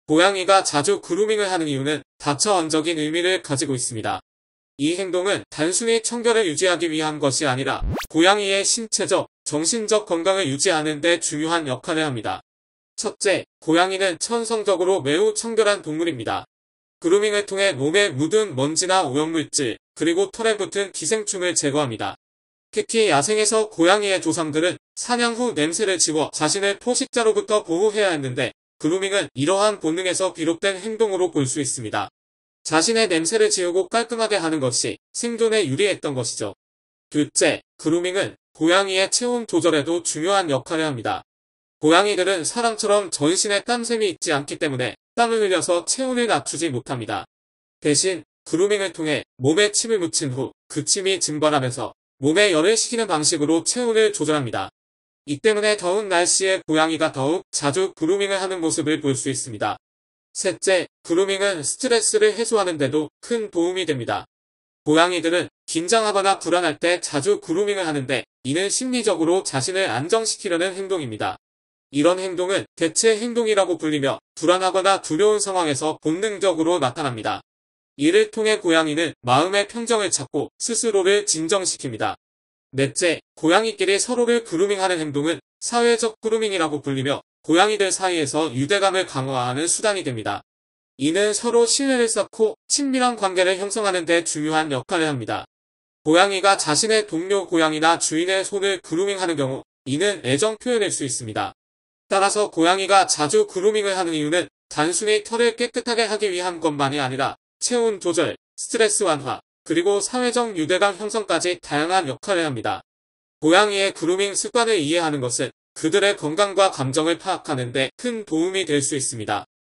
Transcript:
고양이가 자주 그루밍을 하는 이유는 다처언적인 의미를 가지고 있습니다. 이 행동은 단순히 청결을 유지하기 위한 것이 아니라 고양이의 신체적, 정신적 건강을 유지하는 데 중요한 역할을 합니다. 첫째, 고양이는 천성적으로 매우 청결한 동물입니다. 그루밍을 통해 몸에 묻은 먼지나 오염물질, 그리고 털에 붙은 기생충을 제거합니다. 특히 야생에서 고양이의 조상들은 사냥 후 냄새를 지워 자신을 포식자로부터 보호해야 했는데, 그루밍은 이러한 본능에서 비롯된 행동으로 볼 수 있습니다. 자신의 냄새를 지우고 깔끔하게 하는 것이 생존에 유리했던 것이죠. 둘째, 그루밍은 고양이의 체온 조절에도 중요한 역할을 합니다. 고양이들은 사람처럼 전신에 땀샘이 있지 않기 때문에 땀을 흘려서 체온을 낮추지 못합니다. 대신 그루밍을 통해 몸에 침을 묻힌 후 그 침이 증발하면서 몸에 열을 식히는 방식으로 체온을 조절합니다. 이 때문에 더운 날씨에 고양이가 더욱 자주 그루밍을 하는 모습을 볼 수 있습니다. 셋째, 그루밍은 스트레스를 해소하는 데도 큰 도움이 됩니다. 고양이들은 긴장하거나 불안할 때 자주 그루밍을 하는데, 이는 심리적으로 자신을 안정시키려는 행동입니다. 이런 행동은 대체 행동이라고 불리며 불안하거나 두려운 상황에서 본능적으로 나타납니다. 이를 통해 고양이는 마음의 평정을 찾고 스스로를 진정시킵니다. 넷째, 고양이끼리 서로를 그루밍하는 행동은 사회적 그루밍이라고 불리며 고양이들 사이에서 유대감을 강화하는 수단이 됩니다. 이는 서로 신뢰를 쌓고 친밀한 관계를 형성하는 데 중요한 역할을 합니다. 고양이가 자신의 동료 고양이나 주인의 손을 그루밍하는 경우 이는 애정 표현일 수 있습니다. 따라서 고양이가 자주 그루밍을 하는 이유는 단순히 털을 깨끗하게 하기 위한 것만이 아니라 체온 조절, 스트레스 완화, 그리고 사회적 유대감 형성까지 다양한 역할을 합니다. 고양이의 그루밍 습관을 이해하는 것은 그들의 건강과 감정을 파악하는 데 큰 도움이 될 수 있습니다.